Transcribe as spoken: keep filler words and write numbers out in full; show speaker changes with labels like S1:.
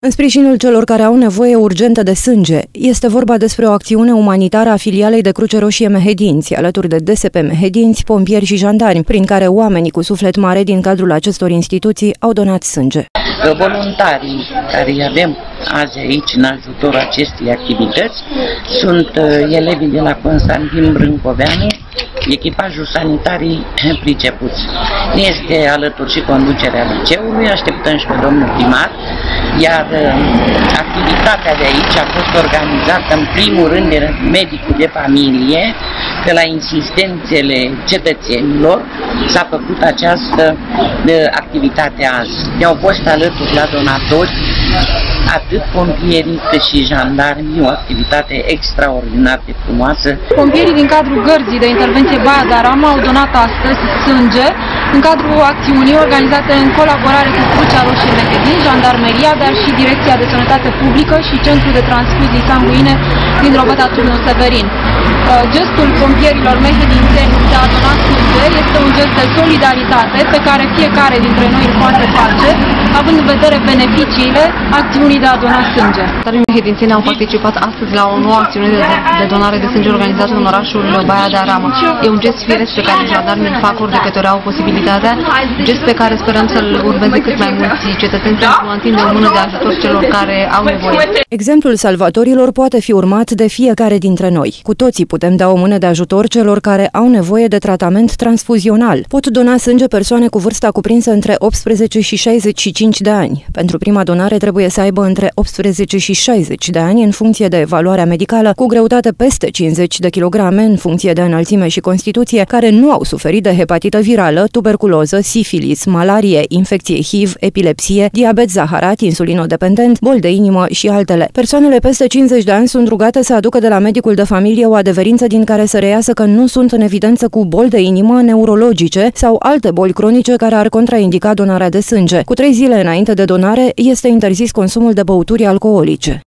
S1: În sprijinul celor care au nevoie urgentă de sânge, este vorba despre o acțiune umanitară a filialei de Cruce Roșie Mehedinți, alături de D S P Mehedinți, pompieri și jandarmi, prin care oamenii cu suflet mare din cadrul acestor instituții au donat sânge.
S2: Voluntarii care îi avem azi aici în ajutorul acestei activități sunt elevii de la Constantin Brâncoveanu, echipajul sanitarii pricepuți. Este alături și conducerea liceului, așteptăm și pe domnul primar, iar activitatea de aici a fost organizată în primul rând de medicul de familie, de la insistențele cetățenilor s-a făcut această activitate azi. I-au fost alături la donatori atât pompieri cât și jandarmi, o activitate extraordinar de frumoasă.
S3: Pompierii din cadrul Gărzii de Intervenție Baia de Aramă au donat astăzi sânge în cadrul acțiunii organizate în colaborare cu Crucea Roșie Mehedinți, Jandarmeria, dar și Direcția de Sănătate Publică și Centrul de Transfuzii Sanguine din Drobeta Turnul Severin. Gestul pompierilor mehedințeni de a dona sânge este un gest de solidaritate pe care fiecare dintre noi îl poate face, având în vedere beneficiile acțiunii de a dona sânge.
S4: Jandarmii mehedințeni au participat astăzi la o nouă acțiune de, de donare de sânge organizată în orașul Baia de Aramă. E un gest firesc pe care jandarmii îl fac ori de câte ori au posibilitatea, gest pe care sperăm să-l urmeze cât mai mulți cetățeni pentru a întinde o mână de ajutor celor care au nevoie.
S1: Exemplul salvatorilor poate fi urmat de fiecare dintre noi. Cu toții putem da o mână de ajutor celor care au nevoie de tratament transfuzional. Pot dona sânge persoane cu vârsta cuprinsă între optsprezece și șaizeci și cinci de ani. Pentru prima donare trebuie să aibă între optsprezece și șaizeci de ani în funcție de evaluarea medicală, cu greutate peste cincizeci de kilograme în funcție de înălțime și constituție, care nu au suferit de hepatită virală, tuberculoză, sifilis, malarie, infecție H I V, epilepsie, diabet zaharat, insulinodependent, boli de inimă și altele. Persoanele peste cincizeci de ani sunt rugate să aducă de la medicul de familie o adeverință din care să reiasă că nu sunt în evidență cu boli de inimă, neurologice sau alte boli cronice care ar contraindica donarea de sânge. Cu trei zile înainte de donare este interzis consumul de băuturi alcoolice.